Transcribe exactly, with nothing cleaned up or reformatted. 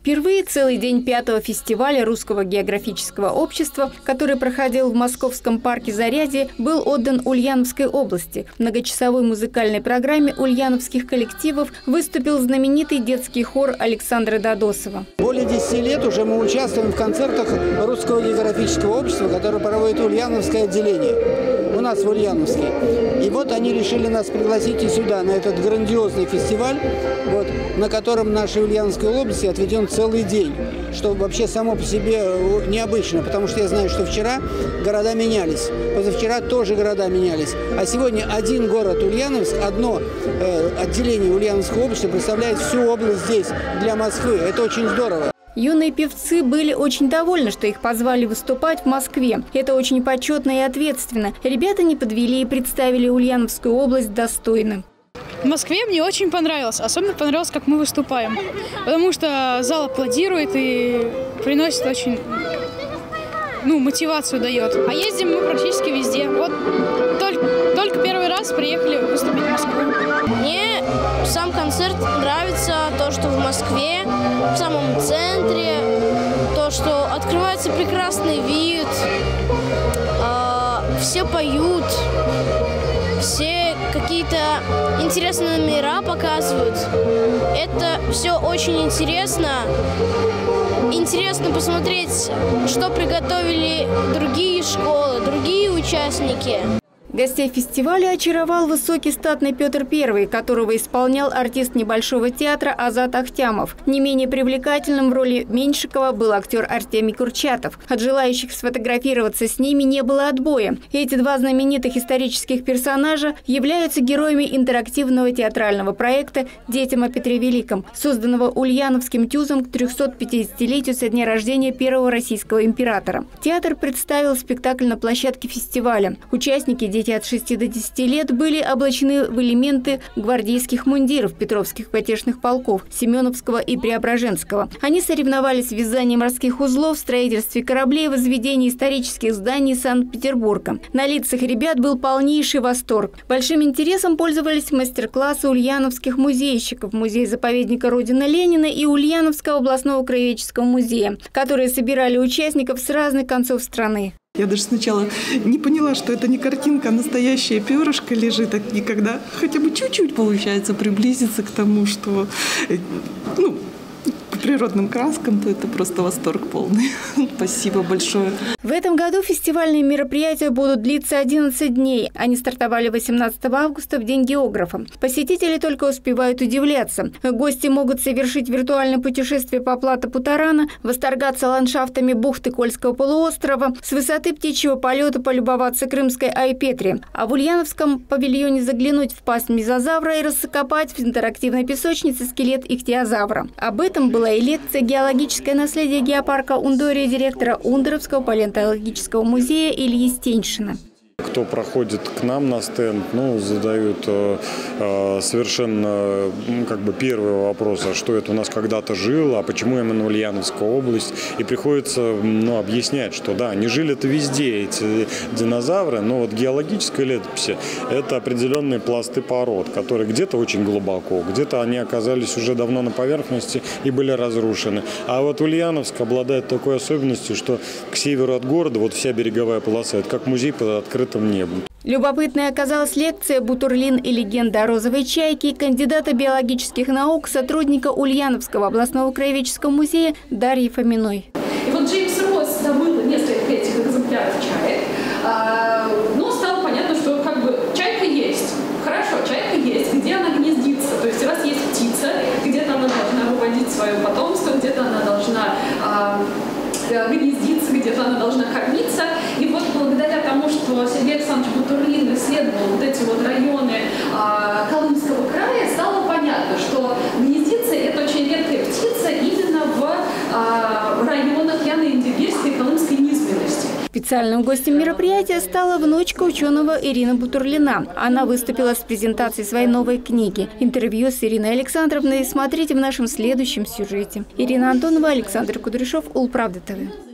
Впервые целый день пятого фестиваля Русского географического общества, который проходил в Московском парке Зарядье, был отдан Ульяновской области. В многочасовой музыкальной программе ульяновских коллективов выступил знаменитый детский хор Александра Дадосова. Более десяти лет уже мы участвуем в концертах Русского географического общества, которое проводит Ульяновское отделение у нас в Ульяновске. И вот они решили нас пригласить и сюда, на этот грандиозный фестиваль, вот, на котором нашей Ульяновской области отведен целый день, что вообще само по себе необычно, потому что я знаю, что вчера города менялись, позавчера тоже города менялись, а сегодня один город Ульяновск, одно э, отделение Ульяновского общества представляет всю область здесь, для Москвы. Это очень здорово. Юные певцы были очень довольны, что их позвали выступать в Москве. Это очень почетно и ответственно. Ребята не подвели и представили Ульяновскую область достойно. В Москве мне очень понравилось. Особенно понравилось, как мы выступаем. Потому что зал аплодирует и приносит очень, ну, мотивацию дает. А ездим мы практически везде. Вот только, только первый раз приехали выступить в Москву. Мне сам концерт нравится, то, что в Москве, в самом центре, то, что открывается прекрасный вид, э, все поют, все какие-то интересные номера показывают. Это все очень интересно. Интересно посмотреть, что приготовили другие школы, другие участники. Гостей фестиваля очаровал высокий статный Петр Первый, которого исполнял артист небольшого театра Азат Ахтямов. Не менее привлекательным в роли Меньшикова был актер Артемий Курчатов. От желающих сфотографироваться с ними не было отбоя. Эти два знаменитых исторических персонажа являются героями интерактивного театрального проекта «Детям о Петре Великом», созданного Ульяновским ТЮЗом к трехсотпятидесятилетию со дня рождения первого российского императора. Театр представил спектакль на площадке фестиваля. Участники «Дети от шести до десяти лет» были облачены в элементы гвардейских мундиров Петровских потешных полков Семеновского и Преображенского. Они соревновались в вязании морских узлов, строительстве кораблей, возведении исторических зданий Санкт-Петербурга. На лицах ребят был полнейший восторг. Большим интересом пользовались мастер-классы ульяновских музейщиков музея-заповедника Родина Ленина и Ульяновского областного краеведческого музея, которые собирали участников с разных концов страны. Я даже сначала не поняла, что это не картинка, а настоящее перышко лежит, а никогда хотя бы чуть-чуть получается приблизиться к тому, что, ну, к природным краскам, то это просто восторг полный. Спасибо большое. В этом году фестивальные мероприятия будут длиться одиннадцать дней. Они стартовали восемнадцатого августа в День географа. Посетители только успевают удивляться. Гости могут совершить виртуальное путешествие по Плато-Путарана, восторгаться ландшафтами бухты Кольского полуострова, с высоты птичьего полета полюбоваться Крымской Айпетре, а в Ульяновском павильоне заглянуть в пасть мезозавра и раскопать в интерактивной песочнице скелет ихтиозавра. Об этом была и лекция «Геологическое наследие геопарка Ундория» директора Ундоровского палеонтологического музея Ильи Стеньшина. Кто проходит к нам на стенд, ну, задают э, э, совершенно, ну, как бы первый вопрос, а что это у нас когда-то жило, а почему именно Ульяновская область. И приходится, ну, объяснять, что да, не жили это везде эти динозавры, но вот геологическая летопись – это определенные пласты пород, которые где-то очень глубоко, где-то они оказались уже давно на поверхности и были разрушены. А вот Ульяновск обладает такой особенностью, что к северу от города вот вся береговая полоса – это как музей под открытым небом. Любопытной оказалась лекция «Бутурлин и легенда о розовой чайке» кандидата биологических наук, сотрудника Ульяновского областного краеведческого музея Дарьи Фоминой. И вот Джеймс Росс добыл несколько этих экземпляров чаек, но стало понятно, что как бы чайка есть. Хорошо, чайка есть, где она гнездится. То есть у вас есть птица, где-то она должна выводить свое потомство, где-то она должна гнездиться, где-то она должна кормиться. И вот благодаря тому, что Сергей Александрович Бутурлин исследовал вот эти вот районы а, Колымского края, стало понятно, что гнездица – это очень редкая птица именно в а, районах Яно-Индигирской и Колымской низменности. Специальным гостем мероприятия стала внучка ученого Ирина Бутурлина. Она выступила с презентацией своей новой книги. Интервью с Ириной Александровной смотрите в нашем следующем сюжете. Ирина Антонова, Александр Кудряшов, Улправда ТВ.